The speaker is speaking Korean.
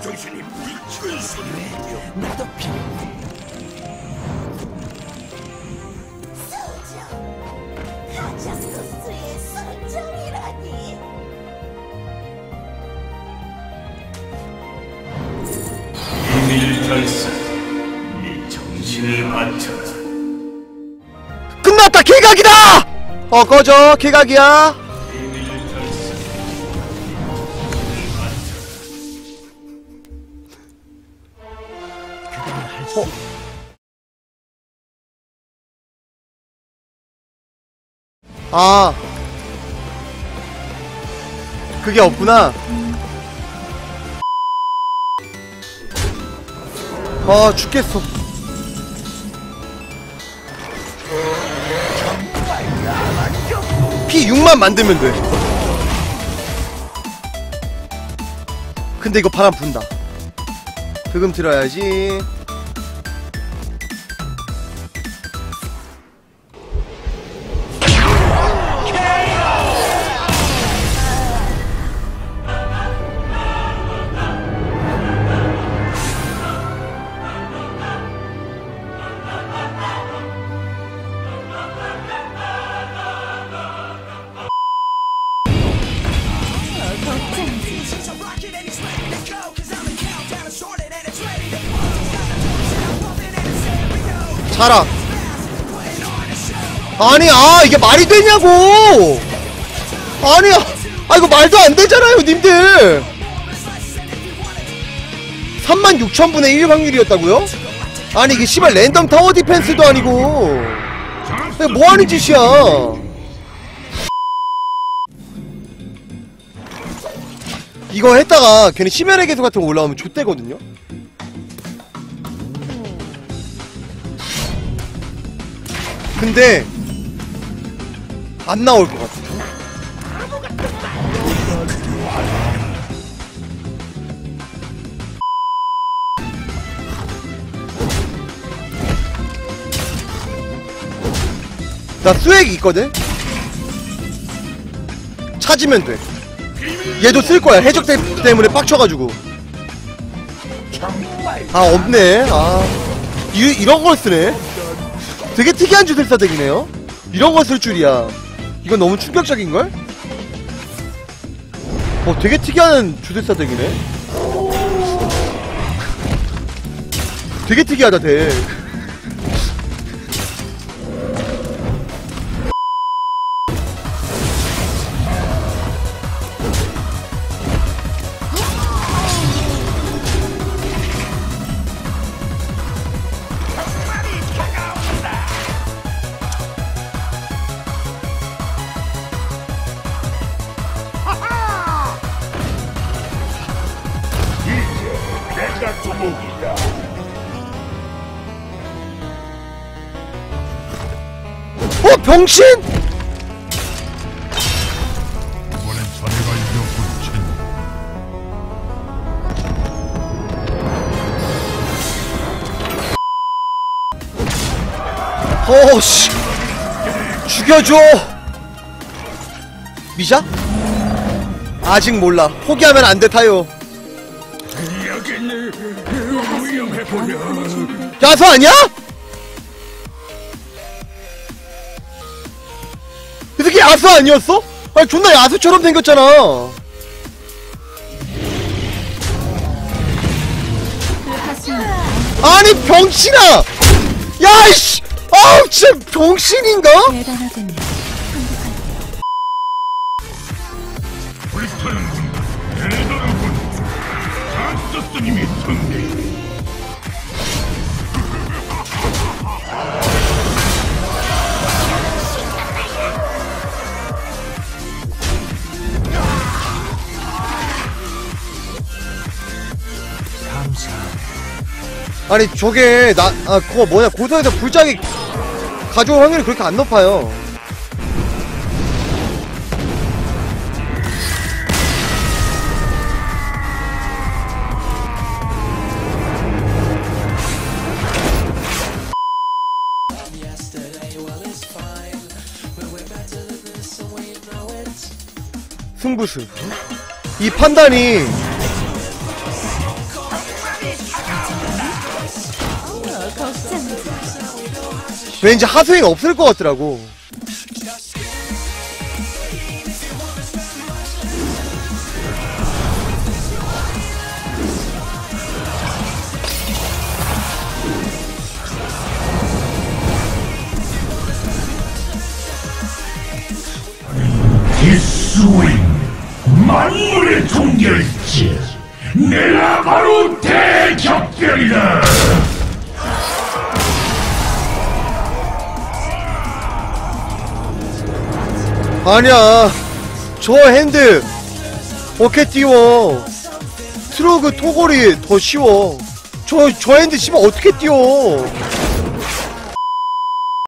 정신이 미친 소리네. 나도 카자크스의 선정이라니. 비밀 결사, 네 정신을 바쳐라. 끝났다! 개각이다! 꺼져. 개각이야. 비밀 결사, 아, 그게 없구나. 아, 죽겠어. 피 6만 만들면 돼. 근데 이거 바람 분다. 브금 들어야지. 자라. 아니, 이게 말이 되냐고. 아니, 이거 말도 안 되잖아요 님들. 36,000분의 1 확률이었다고요? 아니, 이게 씨발 랜덤 타워 디펜스도 아니고 이게 뭐하는 짓이야. 이거 했다가 괜히 심연의 개수 같은 거 올라오면 좆대거든요. 근데 안 나올 것 같아. 나 수액이 있거든? 찾으면 돼. 얘도 쓸 거야. 해적 때문에 빡쳐가지고. 없네. 이런 걸 쓰네. 되게 특이한 주술사덱이네요. 이런 거 쓸 줄이야. 이건 너무 충격적인걸? 되게 특이한 주술사덱이네. 되게 특이하다 덱. 병신! 이번엔 자네가 이겼군, 씨. 죽여줘! 미자? 아직 몰라. 포기하면 안 돼, 타요. 여기는 위험해보여. 야수 아니야? 이 새끼 야수 아니었어? 아니 존나 야수처럼 생겼잖아. 아니 병신아! 야이씨! 아우 진짜 병신인가? 대단하군요. 불타는군, 대단하군. 장서스님이 승리. 아니 저게 그거 뭐냐, 고도에서 불작이 가져올 확률이 그렇게 안 높아요. 승부수 이 판단이 왠지 하수인 없을 것 같더라고. 디스윙 만물의 종결지 내가 바로 대격변이다. 아니야, 저 핸드 어깨 띄워. 트로그 토골이 더 쉬워. 저 핸드 씨발 어떻게 띄워.